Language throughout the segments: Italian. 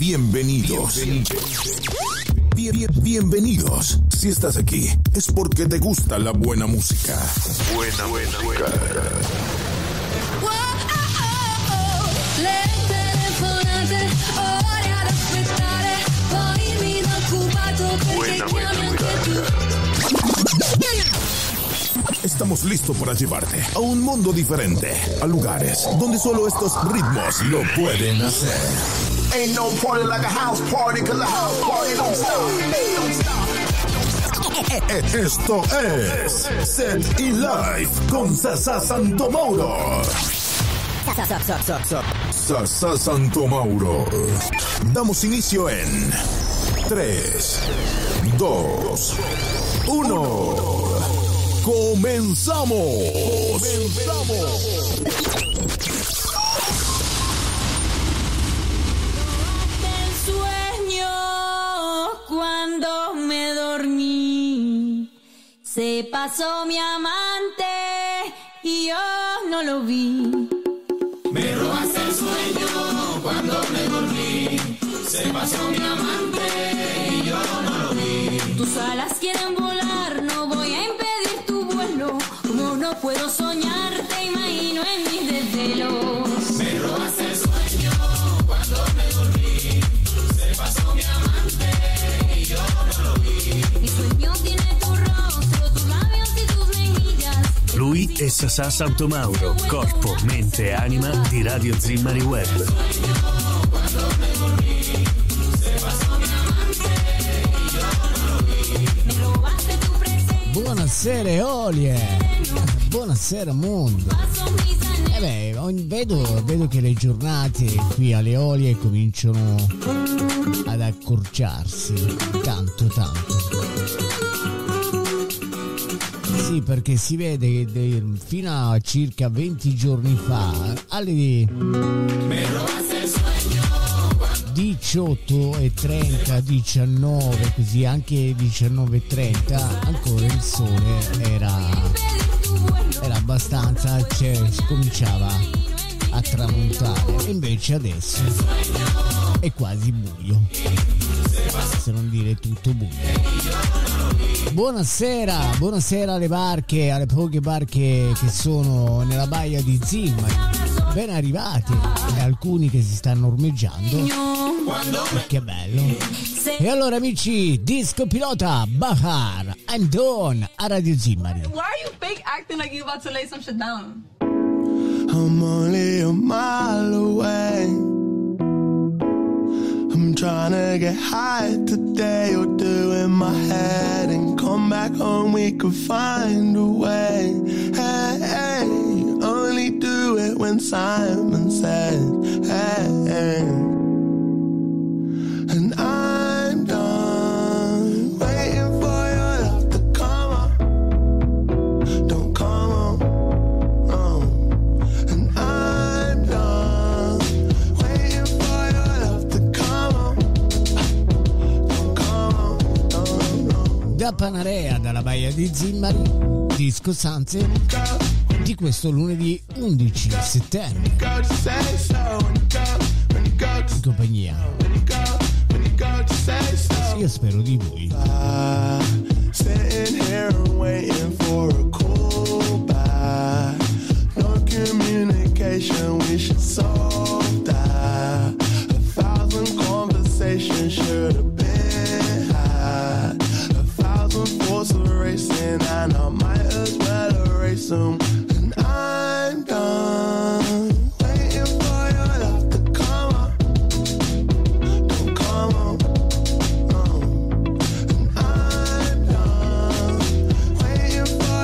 Bienvenidos. Bienvenidos. Si estás aquí, es porque te gusta la buena música. Buena música. Le telefonate, ore ad aspettare, poi mi do occupato perché chiami anche tu. Estamos listos para llevarte a un mundo diferente, a lugares donde solo estos ritmos lo pueden hacer. Ain't no party like a house party, 'cause the house party don't stop. Esto es Set y Live con Sasa Santomauro. Sasa Santomauro. Damos inicio en 3, 2, 1. ¡Comenzamos! El sueño cuando me dormí, se pasó mi amante y yo no lo vi. Me robaste el sueño cuando me dormí, se pasó mi amante y yo no lo vi. Tus alas quieren volar, no voy a impedir tu vuelo. Como no puedo soñar, te imagino en mis desvelos. Me robaste el sueño cuando me dormí, se pasó mi amante y yo no lo vi. Mi sueño tiene tu rostro, tus labios y tus mejillas. Lui è Sasa Santomauro, corpo, mente e anima di Radio Zimmari Web. Cuando me dormí, se pasó mi amante y yo no lo vi. Me robaste tu presencia. Buonasera Eolie, buonasera mondo. Vedo che le giornate qui alle Eolie cominciano ad accorciarsi tanto. Sì, perché si vede che fino a circa 20 giorni fa alle 18:30, 19, così anche 19:30 ancora il sole era abbastanza, si cominciava a tramontare, e invece adesso è quasi buio, se non dire tutto buio. Buonasera alle barche, alle poche barche che sono nella baia di Zimmari, ben arrivati, e alcuni che si stanno ormeggiando. Che bello. E allora amici, disco pilota Bahar, I'm done a Radio Zimmari. Why are you fake acting like you about to lay some shit down? I'm only a mile away. I'm trying to get high today, or do in my head and come back home, we could find a way. Hey, only do it when Simon says, hey. And I'm done waiting for your love to come up. Don't come up, no. And I'm done waiting for your love to come up. Don't come up, no. Da Panarea, dalla baia di Zimmari, disco Sanze di questo lunedì 11 settembre, in compagnia, io spero, di voi. Sitting here and waiting for a call back. No communication, we should solve that. 1,000 conversations should have been had. 1,000 thoughts are racing, and I might as well erase them. And I'm done waiting for your love to come up. Don't come up, no. And I'm done waiting for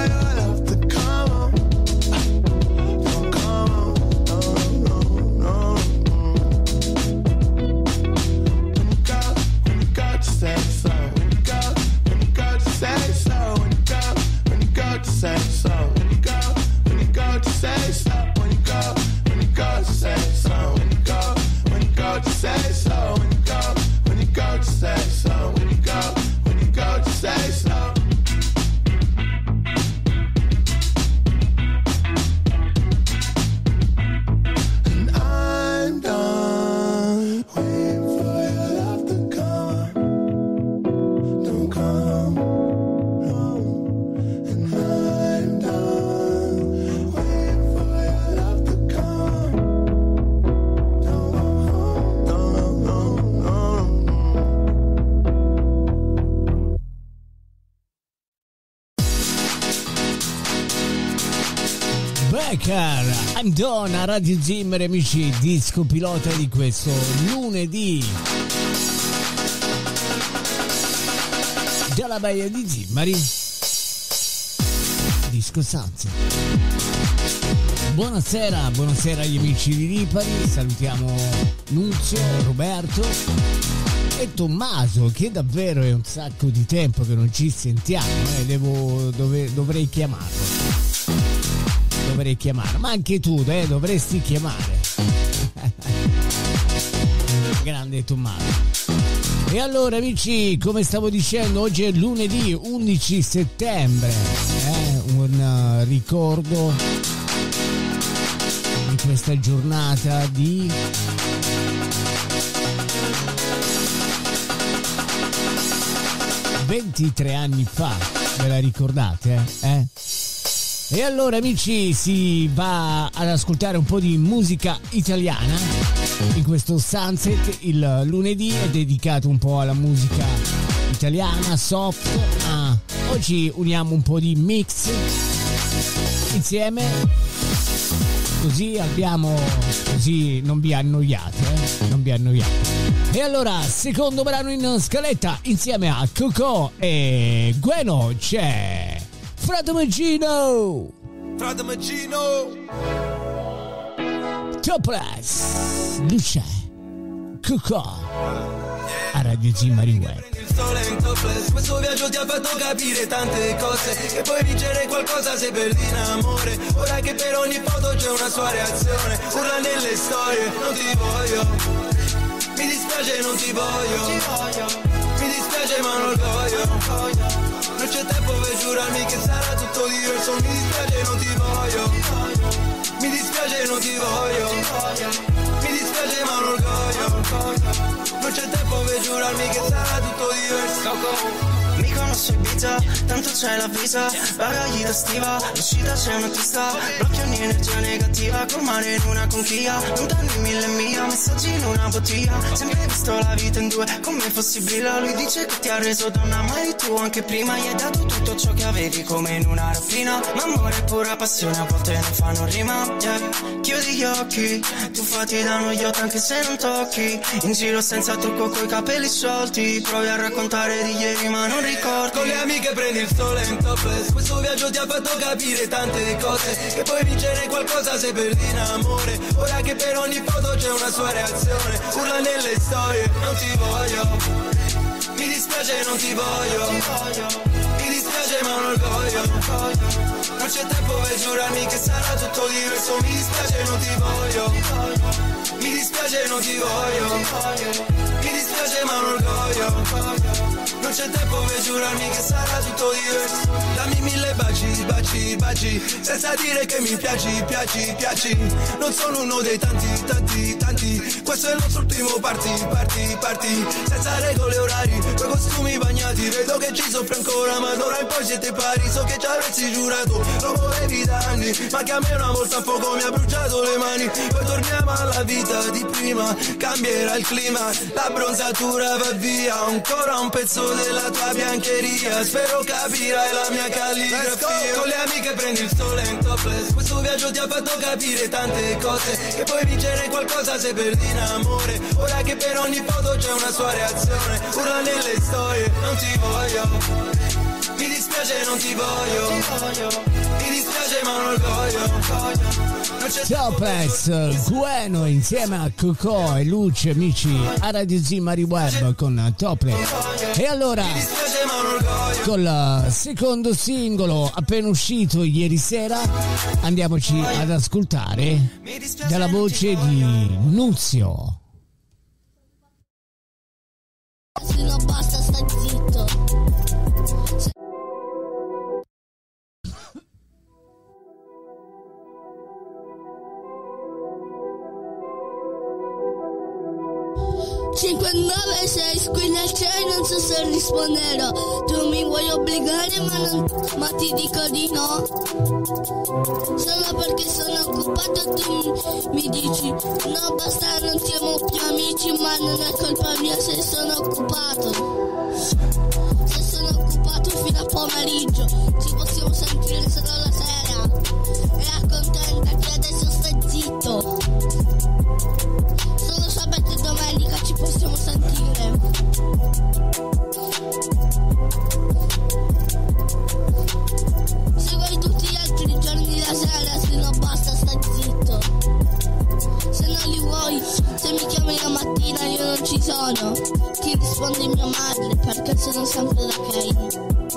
Becker, I'm done a Radio Zimmer, amici, disco pilota di questo lunedì dalla Baia di Zimmari, disco Sanze. Buonasera agli amici di Lipari, salutiamo Nunzio, Roberto e Tommaso, che davvero è un sacco di tempo che non ci sentiamo, dovrei chiamarlo, ma anche tu dovresti chiamare. Grande Tommaso. E allora amici, come stavo dicendo, oggi è lunedì 11 settembre, un ricordo di questa giornata di 23 anni fa, ve la ricordate? E allora amici, si va ad ascoltare un po' di musica italiana in questo Sunset. Il lunedì è dedicato un po' alla musica italiana, soft, ma oggi uniamo un po' di mix insieme, così non vi annoiate. E allora, secondo brano in scaletta, insieme a Coco e Gueno c'è Frate Magino, Topless, Luce, Coco, a Radio Zimmari Web. Questo viaggio ti ha fatto capire tante cose, e puoi vincere qualcosa se perdi in amore. Ora che per ogni foto c'è una sua reazione, urla nelle storie, non ti voglio. Mi dispiace, non ti voglio. Mi dispiace ma non voglio. Non c'è tempo per giurarmi che sarà tutto diverso. Mi dispiace, non ti voglio. Mi dispiace, non ti voglio. Mi dispiace ma non voglio. Non c'è tempo per giurarmi che sarà tutto diverso. Mi conosco Ibiza, tanto c'è la visa, bagagli da stiva, l'uscita c'è un'autista, blocchi ogni energia negativa, col mare in una conchiglia, lontani 1000 miglia, messaggi in una bottiglia, sempre visto la vita in due, come fossi brilla, lui dice che ti ha reso donna, ma eri tu anche prima, gli hai dato tutto ciò che avevi come in una rapina, ma amore e pura passione a volte non fanno rima, yeah. Chiudi gli occhi, tu fatti da uno yacht anche se non tocchi, in giro senza trucco coi capelli sciolti, provi a raccontare di ieri ma non ricordi. Con le amiche prendi il sole in topless. Questo viaggio ti ha fatto capire tante cose, che puoi vincere qualcosa se perdi in amore. Ora che per ogni foto c'è una sua reazione, urla nelle storie, non ti voglio. Mi dispiace, non ti voglio. Mi dispiace ma non voglio. Non c'è tempo per giurarmi che sarà tutto diverso. Mi dispiace, non ti voglio. Mi dispiace, non ti voglio. Mi dispiace ma non voglio. Non c'è tempo per giurarmi che sarà tutto diverso. Dammi 1000 baci, senza dire che mi piaci. Non sono uno dei tanti. Questo è il nostro ultimo party. Senza regole orari, coi costumi bagnati. Vedo che ci soffre ancora, ma d'ora in poi siete pari. So che ci avresti giurato, lo volevi da anni, ma che a me una volta a fuoco mi ha bruciato le mani. Poi torniamo alla vita di prima, cambierà il clima, la bronzatura va via, ancora un pezzo della tua biancheria, spero capirai la mia calligrafia. Con le amiche prendi il sole in topless. Questo viaggio ti ha fatto capire tante cose, che puoi vincere qualcosa se perdi in amore. Ora che per ogni foto c'è una sua reazione, urla nelle storie, non ti voglio. Mi dispiace, non ti voglio. Mi dispiace ma non voglio. Topless, Gueno insieme a Coco e Luce, amici, a Radio Zimmari Web con Topless. E allora, col secondo singolo appena uscito ieri sera, andiamoci ad ascoltare dalla voce di Nunzio. Se non basta, stai zitto. 596 squilla al cielo, non so se risponderò. Tu mi vuoi obbligare ma ti dico di no. Solo perché sono occupato tu mi dici no basta, non siamo più amici, ma non è colpa mia se sono occupato. Se sono occupato fino a pomeriggio ci possiamo sentire solo la sera e accontentare rispondi mia madre perché sono sempre da Kane.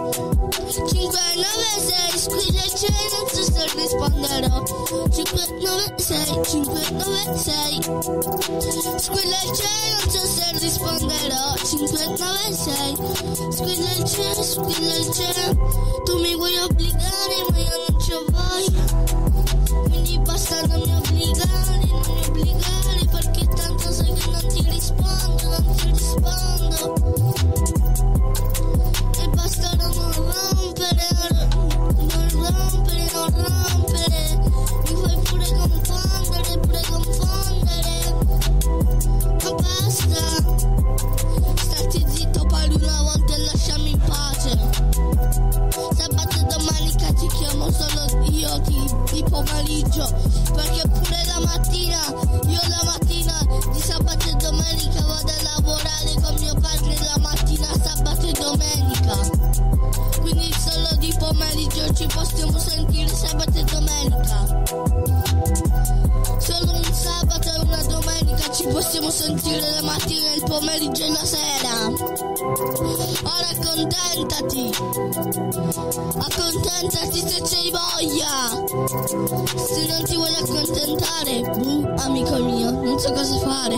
596 squilla il cielo, non so se risponderò. 596 596 squilla il cielo, non so se risponderò. 596 squilla il cielo, tu mi vuoi obbligare ma io non ci ho voglia, quindi basta non mi obbligare perché tanto sai che non ti rispondo e basta non rompere, mi fai pure confondere, ma basta, stati zitto, parli una volta e lasciami in pace. Sabato e domenica ti chiamo solo io di pomeriggio, perché pure la mattina di sabato e domenica vado a lavorare con mio padre la mattina, sabato e domenica, quindi solo di pomeriggio ci possiamo sentire sabato e domenica, solo un sabato e una domenica ci possiamo sentire la mattina, il pomeriggio e la sera. Ora accontentati se c'hai voglia, se non ti vuoi accontentare, amico mio, non so cosa fare.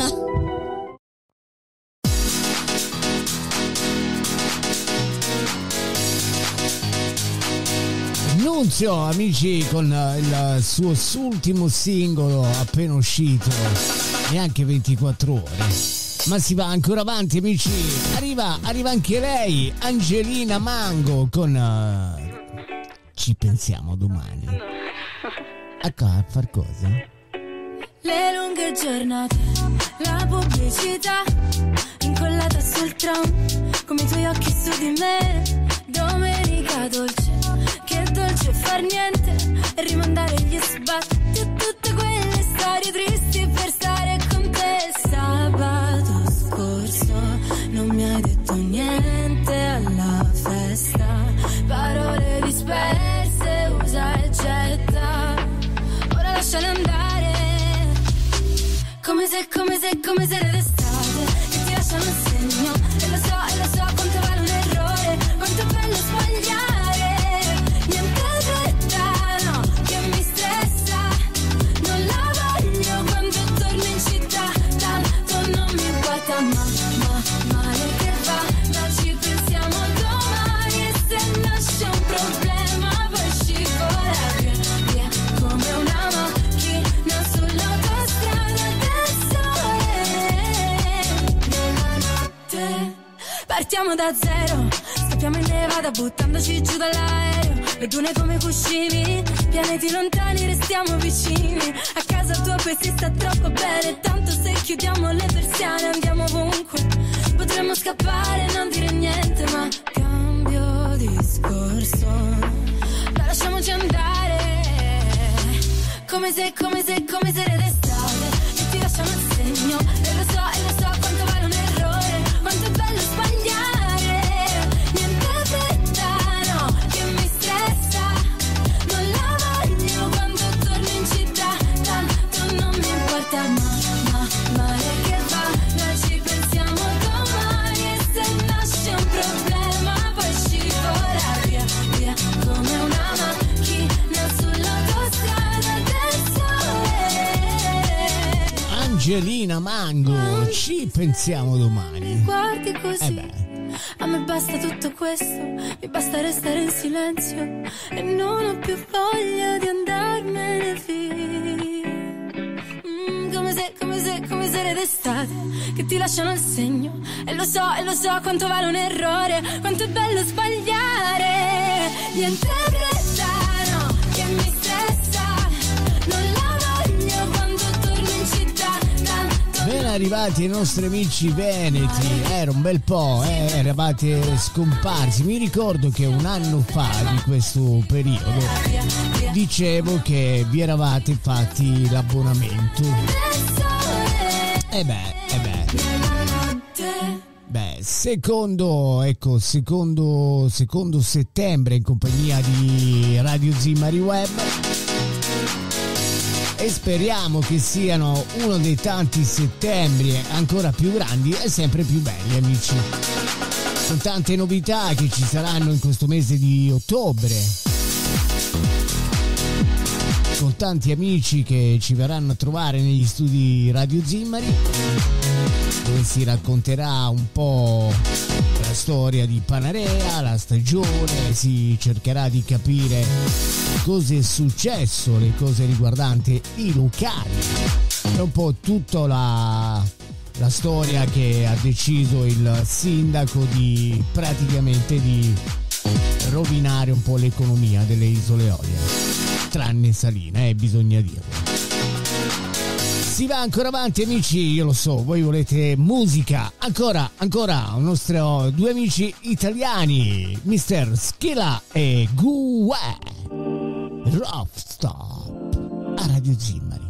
Nunzio, amici, con il suo ultimo singolo appena uscito, neanche 24 ore. Ma si va ancora avanti, amici. Arriva anche lei, Angelina Mango, con Ci pensiamo domani. A far cosa? Le lunghe giornate, la pubblicità incollata sul tram, come i tuoi occhi su di me. Domenica dolce, che dolce far niente e rimandare gli sbatti a tutte quelle storie tristi per stare con te. Sabato scorso non mi hai detto niente alla festa, parole disperse, usa e getta, ora lasciale andare, come se era d'estate, che ti lasciano un segno, e lo so quanto vale un errore, quanto è bello sbagliare, niente fretta, no, che mi stressa, non la voglio quando torno in città, tanto non mi importa, male che va, ma ci pensiamo domani, e se nasce un problema poi scivola via, come una macchina sull'autostrada del sole, nella notte partiamo da zero, scappiamo in Nevada buttandoci giù dall'aereo, le dune come cuscini, pianeti lontani restiamo vicini, a casa tua poi si sta troppo bene, tanto se chiudiamo le persiane andiamo ovunque, potremmo scappare e non dire niente, ma cambio discorso, la lasciamoci andare, come se era d'estate, e ti lasciamo il segno, e lo so quanto vale un errore, quanto è bello sbagliare, niente fretta, no, che mi stressa, non la voglio quando torno in città, tanto non mi importa, male che va, noi ci pensiamo domani, e se nasce un problema poi scivola via, come una macchina sull'autostrada del sole. Angelina Mango, ci pensiamo domani. Guardi così, a me basta tutto questo, mi basta restare in silenzio e non ho più voglia di andarmene via. Come se era d'estate, che ti lasciano il segno, e lo so quanto vale un errore, quanto è bello sbagliare, niente fretta, no, che mi stressa, non la voglio quando torno in città, tanto. Ben arrivati i nostri amici veneti, era un bel po', eravate scomparsi. Mi ricordo che un anno fa di questo periodo dicevo che vi eravate fatti l'abbonamento. Secondo settembre in compagnia di Radio Zimmari Web e speriamo che siano uno dei tanti settembri ancora più grandi e sempre più belli, amici, con tante novità che ci saranno in questo mese di ottobre, con tanti amici che ci verranno a trovare negli studi Radio Zimmari, dove si racconterà un po' la storia di Panarea, la stagione, si cercherà di capire cosa è successo, le cose riguardanti i locali e un po' tutta la storia che ha deciso il sindaco di praticamente di rovinare un po' l'economia delle isole Eolie, tranne Salina, bisogna dirlo. Si va ancora avanti, amici, io lo so, voi volete musica, ancora i nostri due amici italiani, Mr. Skilla e Gue, Rough Stop, a Radio Zimmari.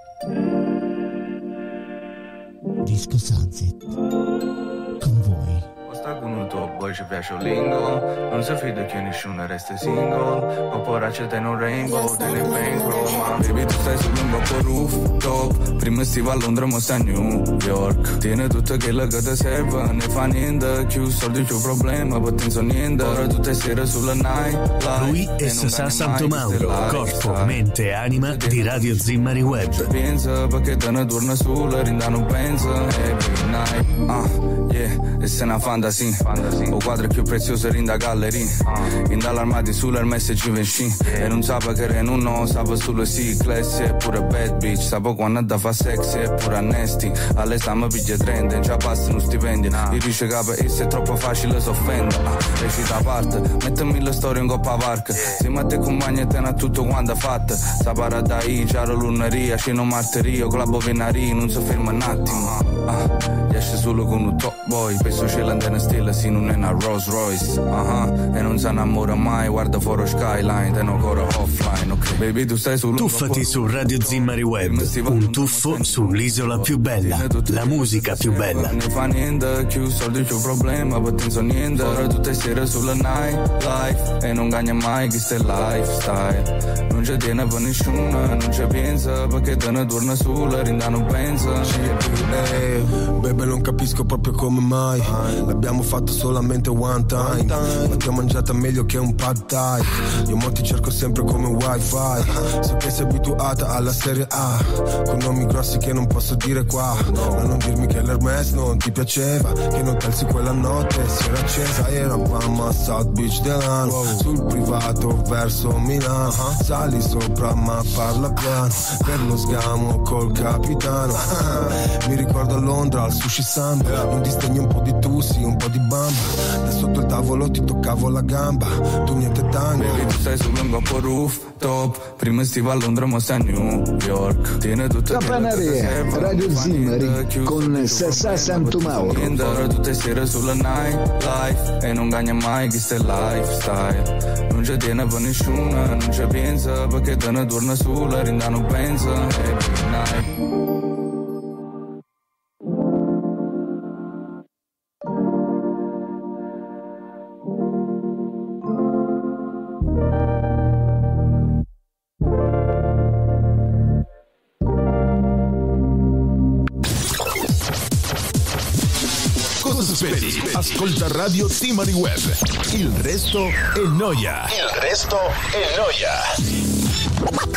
Disco Sunset, con voi. Sta con un tuo boy ci piace un lingo, non si fida che nessuno resta single, oppure c'è te un rainbow, te ne bankroll, ma baby tu stai sul lungo po' rooftop, prima stiva a Londra mo sta a New York, tiene tutto quello che ti serve, ne fa niente, più soldi più problema, poi penso niente, ora tutte sere sulla night life. Lui è Sasà Santo Mauro, corpo, mente e anima di Radio Zimmari Web. Pensa perché te ne torna sulla, rinda non pensa, every night, yeah, e se ne fantasy. O quadri più preziosi in da galleria, in dall'armati sull'MSG Venci, e non sa che non no, sa sulle sì, classy e pure bad bitch, sa quando da fa sexy e pure annesti, alle stiamo piglia 30, già passano stipendi, i dice capo e se è troppo facile s'offende, recita a parte, mettimi le storie in coppa park, se ma te compagni e te ne ha tutto quanto fatta, sa para da c'era luneria, c'è un martirio, con la bovenaria, non si ferma un attimo, esce solo con un top boy, penso c'è l'antena stella, si non è una Rolls Royce, e non si innamora mai, guarda fuori skyline, te non ancora offline, ok, baby tu stai sul tuffati su Radio Zimmari Web, un tuffo sull'isola più bella, la musica più bella. Non ne fa niente, più soldi più problema, poi penso niente, ora tutte sere sulla night life, e non gagna mai chi sta lifestyle, non c'è tiene per nessuno, non ci pensa, perché te ne torna sulla, rinda non pensa, baby non capisco proprio come mai, l'abbiamo fatto solamente one time, ma ti ho mangiata meglio che un pad thai, io mo ti cerco sempre come wifi, so che sei abituata alla serie A, con nomi grossi che non posso dire qua, ma non dirmi che l'Hermes non ti piaceva, che non telsi quella notte si era accesa, eravamo a South Beach Delano, sul privato verso Milano, sali sopra ma parla piano, per lo sgamo col capitano, mi ricordo a Londra al Sushi Samba, non disdegno un po' di tussi, un po' di bamba, da sotto il tavolo ti toccavo la gamba, tu niente tango, baby tu stai sul lungo po' rooftop, prima stiva a Londra ma sta a New York, tiene tutto Panarea, Radio Zimmari con Sasà Santo Mauro, ora tutte sere sulla night life, e non gagna mai chi sta lifestyle, non ci tiene per nessuno, non ci pensa, perché te ne torna sulla, rinda non pensa, every night. Ascolta Radio Zimmari Web. Il resto è noia. Il resto è noia.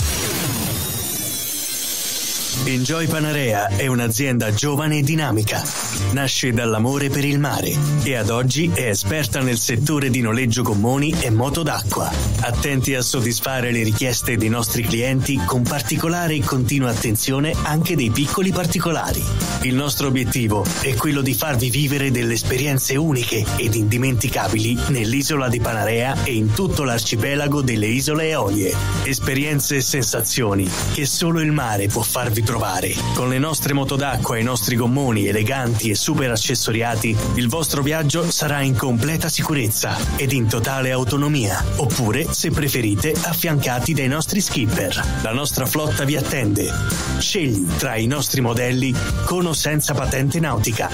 Enjoy Panarea è un'azienda giovane e dinamica. Nasce dall'amore per il mare e ad oggi è esperta nel settore di noleggio gommoni e moto d'acqua. Attenti a soddisfare le richieste dei nostri clienti con particolare e continua attenzione anche dei piccoli particolari. Il nostro obiettivo è quello di farvi vivere delle esperienze uniche ed indimenticabili nell'isola di Panarea e in tutto l'arcipelago delle isole Eolie. Esperienze e sensazioni che solo il mare può farvi trovare. Con le nostre moto d'acqua e i nostri gommoni eleganti e super accessoriati, il vostro viaggio sarà in completa sicurezza ed in totale autonomia, oppure, se preferite, affiancati dai nostri skipper. La nostra flotta vi attende. Scegli tra i nostri modelli con o senza patente nautica.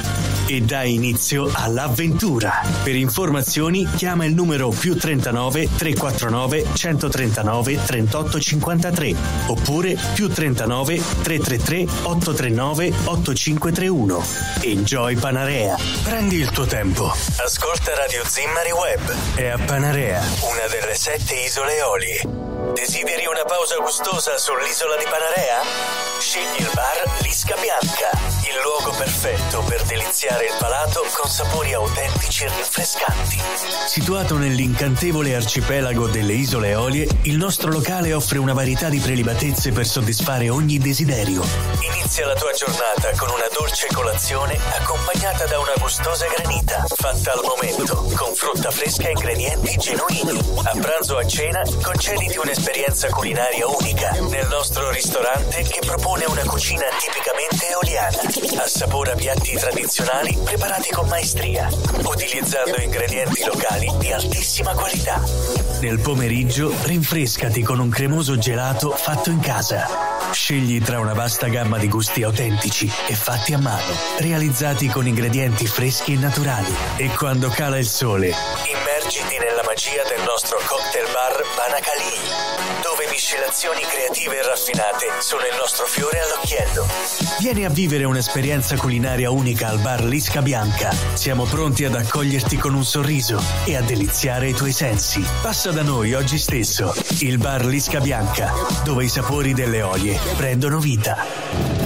e dai inizio all'avventura. Per informazioni chiama il numero +39 349 139 38 53 oppure +39 333 839 8531. Enjoy Panarea. Prendi il tuo tempo. Ascolta Radio Zimmari Web. È a Panarea, una delle 7 isole Eolie. Desideri una pausa gustosa sull'isola di Panarea? Scegli il bar Lisca Bianca, il luogo perfetto per deliziare il palato con sapori autentici e rinfrescanti. Situato nell'incantevole arcipelago delle isole Eolie, il nostro locale offre una varietà di prelibatezze per soddisfare ogni desiderio. Inizia la tua giornata con una dolce colazione accompagnata da una gustosa granita, fatta al momento, con frutta fresca e ingredienti genuini. A pranzo o a cena, concediti un'esperienza culinaria unica nel nostro ristorante che propone una cucina tipicamente eoliana. Assapora piatti tradizionali preparati con maestria, utilizzando ingredienti locali di altissima qualità. Nel pomeriggio, rinfrescati con un cremoso gelato fatto in casa. Scegli tra una vasta gamma di gusti autentici e fatti a mano, realizzati con ingredienti freschi e naturali. E quando cala il sole, immergiti nella magia del nostro cocktail bar Banacali, dove miscelazioni creative e raffinate sono il nostro fiore all'occhiello. Vieni a vivere un'esperienza culinaria unica al bar Lisca Bianca. Siamo pronti ad accoglierti con un sorriso e a deliziare i tuoi sensi. Passa da noi oggi stesso, il bar Lisca Bianca, dove i sapori delle Eolie prendono vita.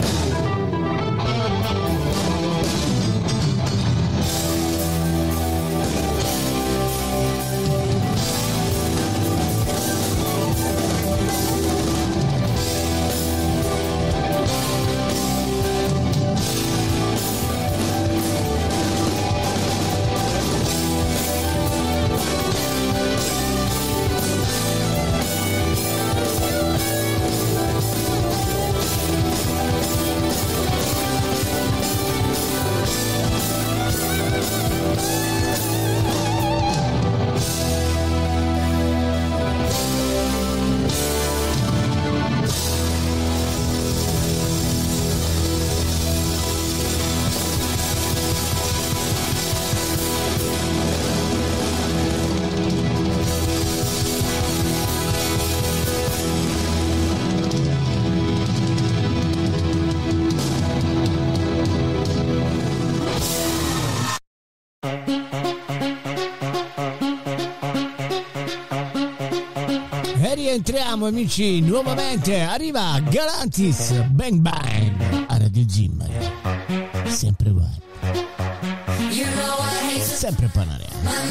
Rientriamo amici, nuovamente arriva Galantis, Bang Bang a Radio Zimmari, sempre Web, sempre Panarea.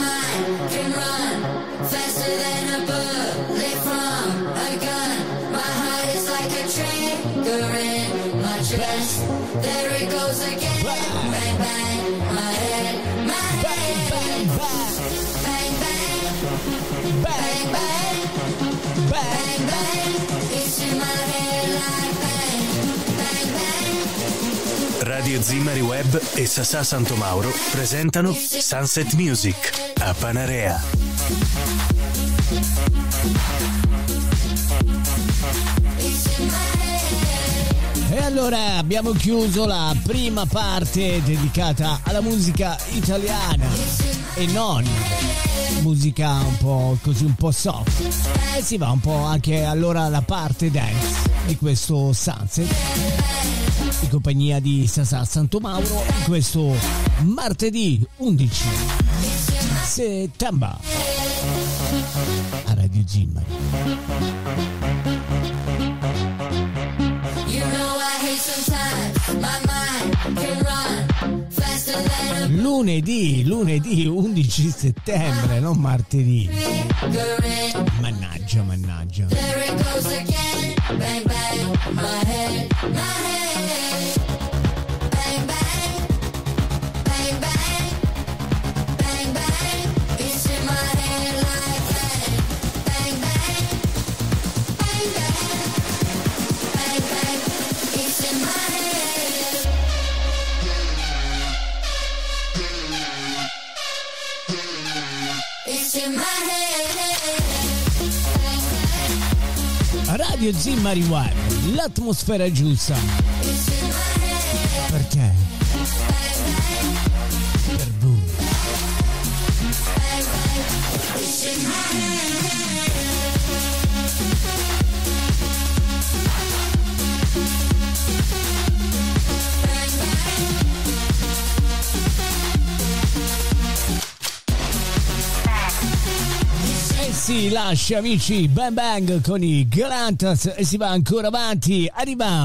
Radio Zimmari Web e Sasà Santomauro presentano Sunset Music a Panarea. E allora abbiamo chiuso la prima parte dedicata alla musica italiana e non musica un po' così, un po' soft, e si va un po' anche allora alla parte dance di questo Sunset in compagnia di Sasà Santomauro in questo martedì 11 settembre a Radio Zimmari. Lunedì 11 settembre, non martedì. Mannaggia. Radio Zimmari Web, l'atmosfera giusta per te. si lascia, amici, Bang Bang con i Galantas e si va ancora avanti. Arriva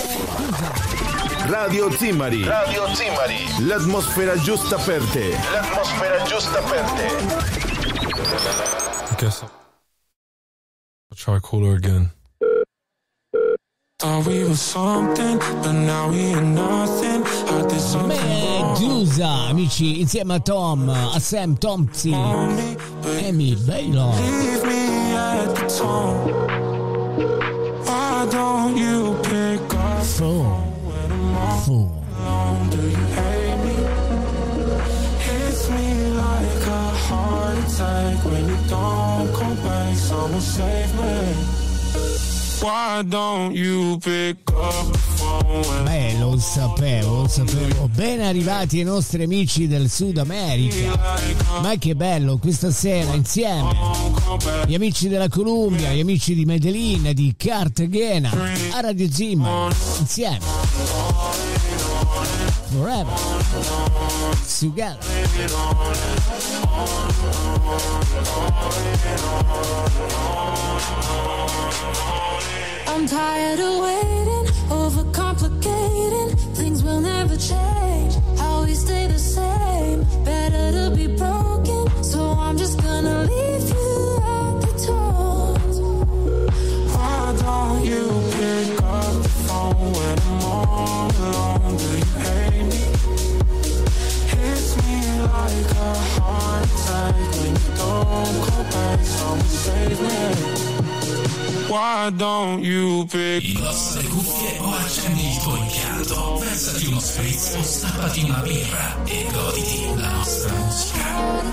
Radio Zimari. Radio Zimari. L'atmosfera giusta per te. L'atmosfera giusta per te. I guess I'll try cooler again. Thought we were something, but now we are nothing. Medusa, amici, insieme a Tom, a Sam Thompson, Amy Baylor. Leave me at the tone. Why don't you pick up phone? Do you hate me? Hits me like a heart attack when you don't come back. Someone save me. Why don't you pick up the phone? Beh, lo sapevo. Ben arrivati ai nostri amici del Sud America. Ma che bello questa sera insieme. Gli amici della Columbia, gli amici di Medellin, di Cartagena, a Radio Zimmer, insieme. Forever. Together. I'm tired of waiting, overcomplicating. Things will never change, how we stay the same. Better to be broken, so I'm just gonna leave you at the door. Why don't you pick up the phone when I'm all alone? Do you hate me? Hits me like a heart attack when you don't call back. Someone save me. Why don't you pick? Indossa le cuffie o accendi il tuo impianto, versati uno spritz o stappati una birra e goditi la nostra musica.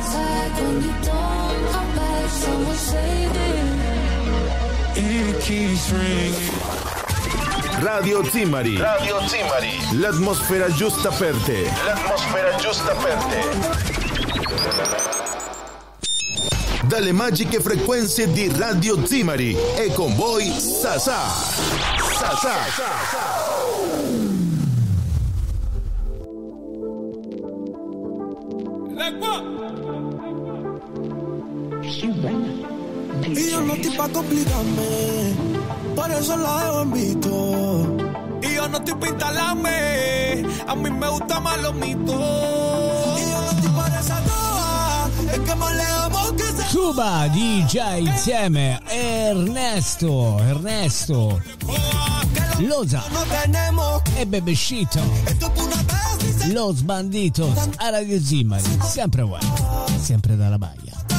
It keeps ringing. Radio Zimari. Radio Zimari. L'atmosfera giusta per te. L'atmosfera giusta per te. Dalle magiche frequenze di Radio Zimari e con voi Sasà. Y yo no estoy pa' complicarme, por eso la dejo en visto. Y yo no estoy pa' instalarme, a mí me gusta más los mitos. Y yo no estoy para esa toa, es que más lejos que se... Cuba DJ insieme Ernesto Loza e Bebescito, Los Banditos a Radio Zimari, sempre uguale, sempre dalla Baia.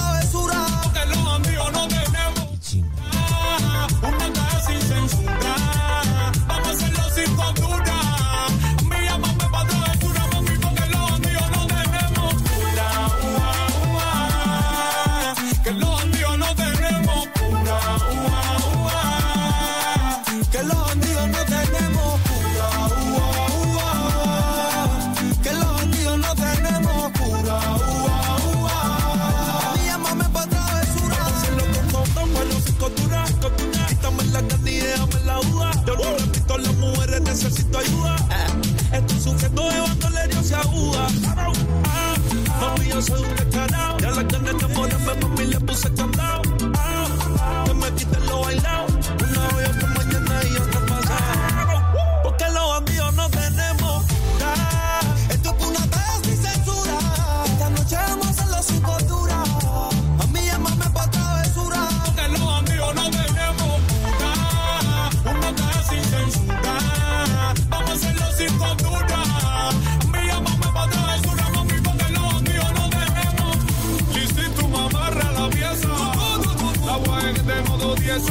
Necesito ayuda, estoy sufriendo de bandolerio se aguda. Mami, yo soy un descarado, ya las ganas de enamorarme, mami, le puse candado. Que me quiten lo bailado, una hoy otra mañana y otra pasada. Porque los bandidos no tenemos cura, esto es una vez sin censura. Esta noche vamos a hacerlo sin cordura, a mí llámame pa' travesura. Porque los bandidos no tenemos cura, una vez sin censura. Vamos a hacerlo sin cordura. Me llámame pa' travesura, mami, porque los bandidos no tenemos. Lisito, mamarra la pieza. La guay que te modo 10.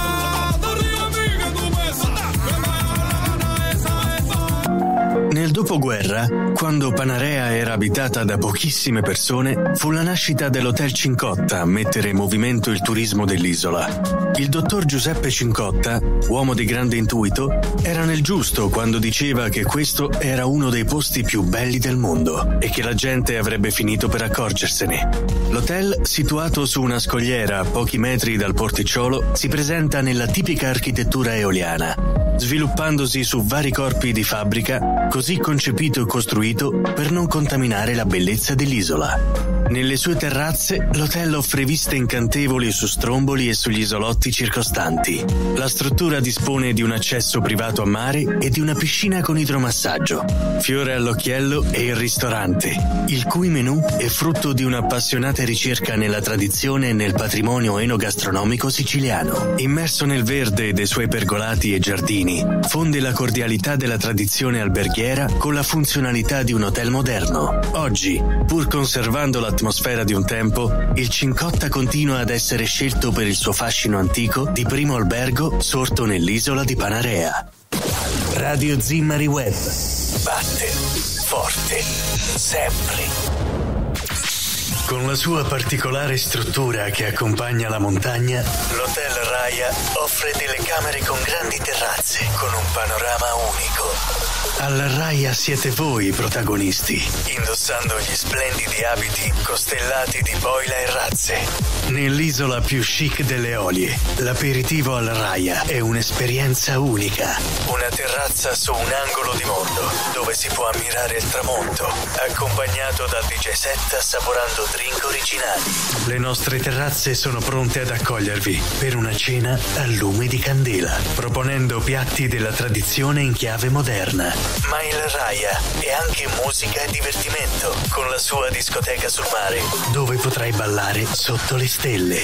Nel dopoguerra, quando Panarea era abitata da pochissime persone, fu la nascita dell'Hotel Cincotta a mettere in movimento il turismo dell'isola. Il dottor Giuseppe Cincotta, uomo di grande intuito, era nel giusto quando diceva che questo era uno dei posti più belli del mondo e che la gente avrebbe finito per accorgersene. L'hotel, situato su una scogliera a pochi metri dal porticciolo, si presenta nella tipica architettura eoliana, sviluppandosi su vari corpi di fabbrica, così così concepito e costruito per non contaminare la bellezza dell'isola. Nelle sue terrazze, l'hotel offre viste incantevoli su Stromboli e sugli isolotti circostanti. La struttura dispone di un accesso privato a mare e di una piscina con idromassaggio. Fiore all'occhiello è il ristorante, il cui menù è frutto di un'appassionata ricerca nella tradizione e nel patrimonio enogastronomico siciliano. Immerso nel verde dei suoi pergolati e giardini, fonde la cordialità della tradizione alberghiera con la funzionalità di un hotel moderno. Oggi, pur conservando l'atmosfera di un tempo, il Cincotta continua ad essere scelto per il suo fascino antico di primo albergo sorto nell'isola di Panarea. Radio Zimmari Web batte forte sempre. Con la sua particolare struttura che accompagna la montagna, l'Hotel Raya offre delle camere con grandi terrazze, con un panorama unico. Alla Raya siete voi i protagonisti, indossando gli splendidi abiti costellati di boila e razze. Nell'isola più chic delle Eolie, l'aperitivo al Raya è un'esperienza unica. Una terrazza su un angolo di mondo, dove si può ammirare il tramonto, accompagnato dal DJ set assaporando drink originali. Le nostre terrazze sono pronte ad accogliervi per una cena a lume di candela, proponendo piatti della tradizione in chiave moderna. Ma il Raya è anche musica e divertimento, con la sua discoteca sul mare, dove potrai ballare sotto le stelle.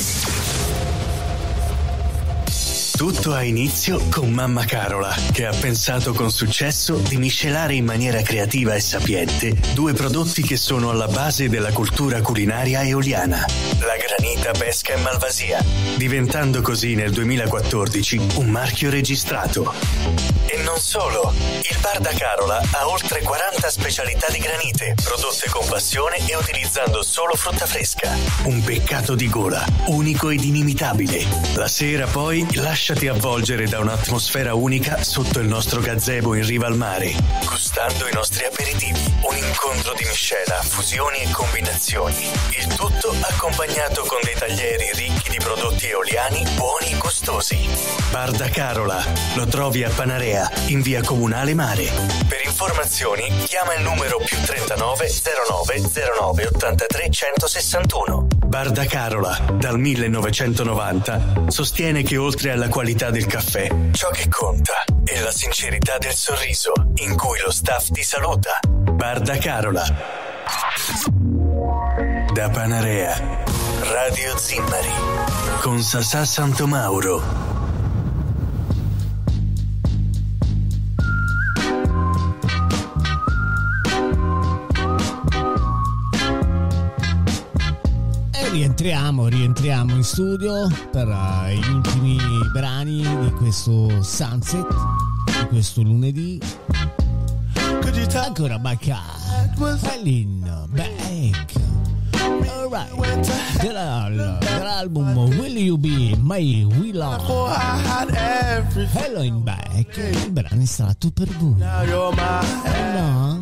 Tutto ha inizio con Mamma Carola, che ha pensato con successo di miscelare in maniera creativa e sapiente due prodotti che sono alla base della cultura culinaria eoliana, la granita, pesca e malvasia, diventando così nel 2014 un marchio registrato. E non solo, il bar da Carola ha oltre 40 specialità di granite, prodotte con passione e utilizzando solo frutta fresca. Un peccato di gola, unico ed inimitabile. La sera poi lasciati avvolgere da un'atmosfera unica sotto il nostro gazebo in riva al mare, gustando i nostri aperitivi. Un incontro di miscela, fusioni e combinazioni. Il tutto accompagnato con dei taglieri ricchi di prodotti eoliani buoni e gustosi. Bar da Carola, lo trovi a Panarea, in via Comunale Mare. Per informazioni chiama il numero +39 09 09 83 161. Bar da Carola, dal 1990, sostiene che oltre alla qualità del caffè, ciò che conta è la sincerità del sorriso in cui lo staff ti saluta. Bar da Carola. Da Panarea, Radio Zimmari, con Sasà Santomauro. Rientriamo in studio per gli ultimi brani di questo Sunset, di questo lunedì. Ancora Bacca, Helen Back. Alright, dell'album Will You Be My Will Love, Helen Back. Il brano è stato per voi. No?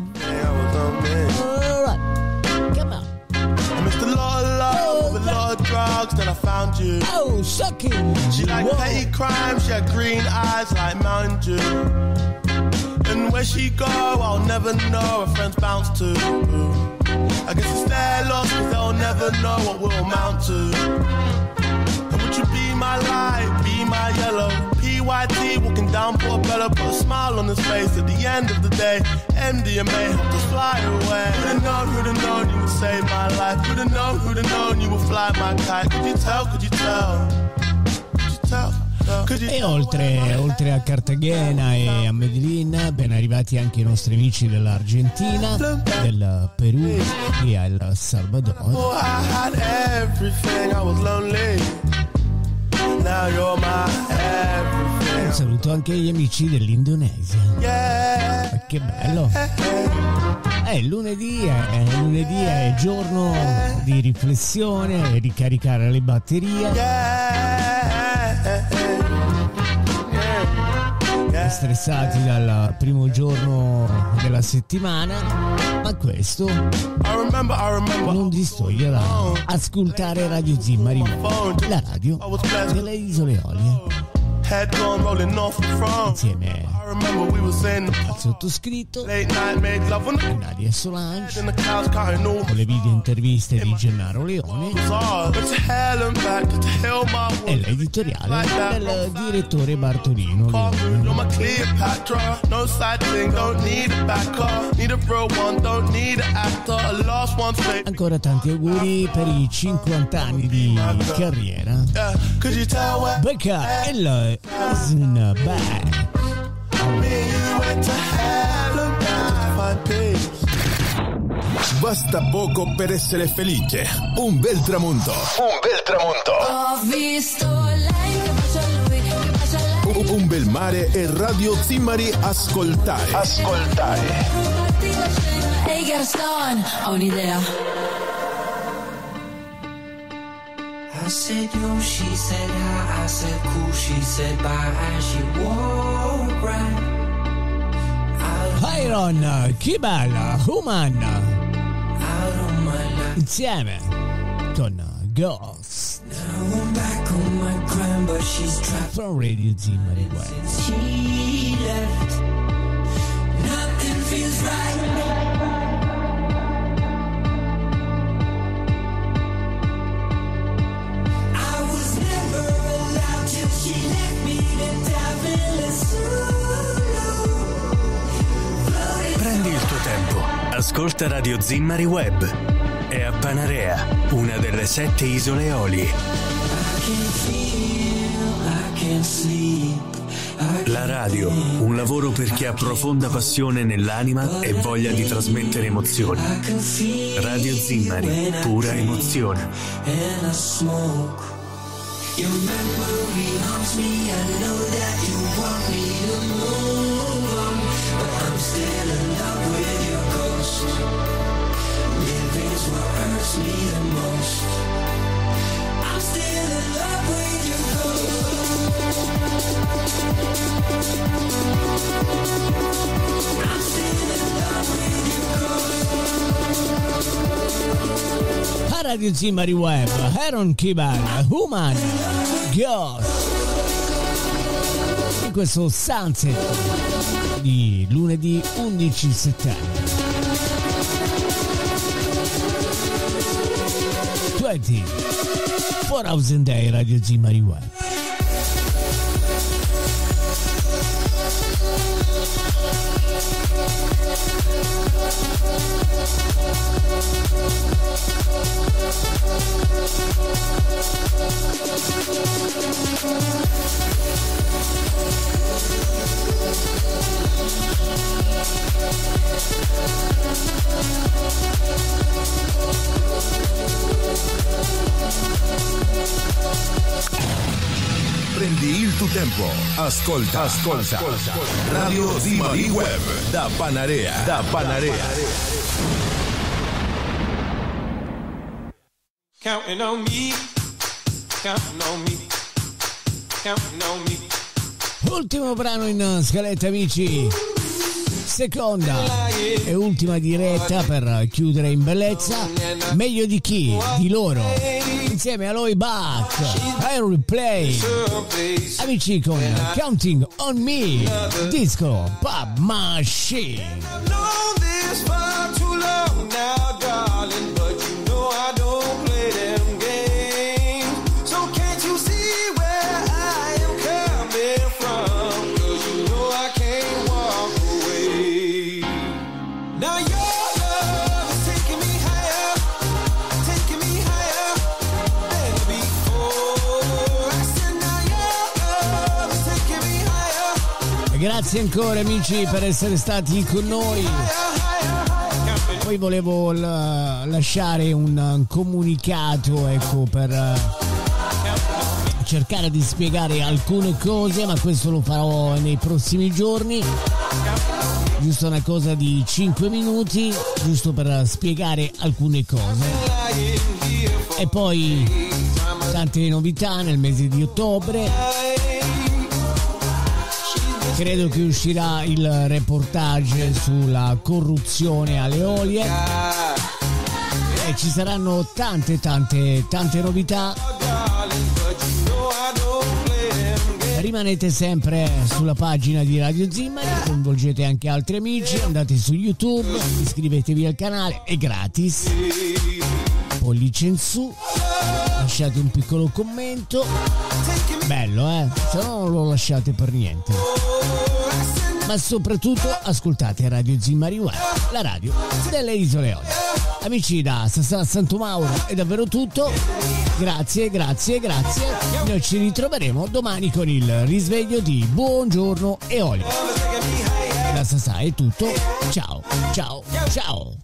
Drugs, then I found you. Oh, sucking. She liked petty crime, she had green eyes like Mountain Dew. And where she go, I'll never know, her friends bounce to. I guess it's their loss, cause they'll never know what we'll amount to. And would you be my light, be my yellow? PYT walking down Portobello, put a smile on his face at the end of the day. MDMA helped us fly away. Who'd have known you would save my life? Who'd have known you would fly my kite? Could you tell? Could you tell? Could you tell? E oltre a Cartagena e a Medellin, ben arrivati anche i nostri amici dell'Argentina, del Perù e El Salvador. Oh, I had everything, I was lonely. Now you're my everything. Un saluto anche agli amici dell'Indonesia. Yeah. Che bello. Lunedì è giorno di riflessione e ricaricare le batterie. Stressati dal primo giorno della settimana, ma questo non distoglie da ascoltare Radio Zimmari, la radio delle Isole Eolie. head gone rolling off the throne. Insieme I remember we was in the al sottoscritto, late night made love on the Nadia Solange, in the couch cutting all con le video interviste di Gennaro Leone but to hell and back to hell my e l'editoriale del direttore Bartolino You're Leone. my Cleopatra, no side thing, don't need a backer, need a real one, don't need an actor, a last one fake. Ancora tanti auguri per i 50 anni di carriera. Could you tell where Becca il Isn't Bad. me and you went to hell and back to find peace? Basta poco per essere felice. Un bel tramonto. Un bel tramonto. Ho visto lei che bacia a lui, che bacia a lei. Un bel mare e Radio Zimmari ascoltare. Ascoltare. Ehi Gaston, ho un'idea. I said no, she said hi, I said cool, she said bye, as she walked right. Iron, che bella, Human. Insieme con Ghost. Now I'm back on my grind, but she's trapped From Radio Zimmari Web. since she left. Nothing feels right. I was never allowed till she left me to dive in solo. Prendi il tuo tempo. Ascolta Radio Zimmari Web. È a Panarea, una delle 7 isole Eolie. La radio, un lavoro per chi ha profonda passione nell'anima e voglia di trasmettere emozioni. Radio Zimmari, pura emozione. Your memory haunts me, I know that you want me to move on, but I'm still in love with your ghost. Living's what hurts me the most. I'm still in love with your ghost. I'm still in love with your ghost. A Radio Zimmari Web, Aaron Kibal, Human, Ghost. In questo Sunset di lunedì 11 settembre. 4,000 Day Radio Zimmari Web. Prendi il tuo tempo. Ascolta. Radio Zimmari Web da Panarea. Counting on me, counting on me, counting on me. Ultimo brano in scaletta, amici. Seconda e ultima diretta per chiudere in bellezza. Meglio di chi? Di loro. Insieme a Aloy Bach, I Replay. Amici con Counting on Me, Disco Pub Machine. Known this for too long now, darling, but you know I don't play them games. So can't you see where I am coming from? 'Cause you know I can't walk away. Now your love is taking me higher than before. I said now your love is taking me higher. Grazie ancora, amici, per essere stati con noi. Poi volevo lasciare un comunicato, ecco, per cercare di spiegare alcune cose, ma questo lo farò nei prossimi giorni. Giusto una cosa di 5 minuti, giusto per spiegare alcune cose. E poi tante novità nel mese di ottobre. Credo che uscirà il reportage sulla corruzione alle Eolie e ci saranno tante novità. rimanete sempre sulla pagina di Radio Zimmari, coinvolgete anche altri amici, andate su YouTube, iscrivetevi al canale, è gratis, pollice in su, lasciate un piccolo commento, bello se no non lo lasciate per niente, ma soprattutto ascoltate Radio Zimmari Web, la radio delle Isole Eolie. Amici da Santo Mauro è davvero tutto, grazie, noi ci ritroveremo domani con il risveglio di Buongiorno Eolia. Da Sassà è tutto, ciao.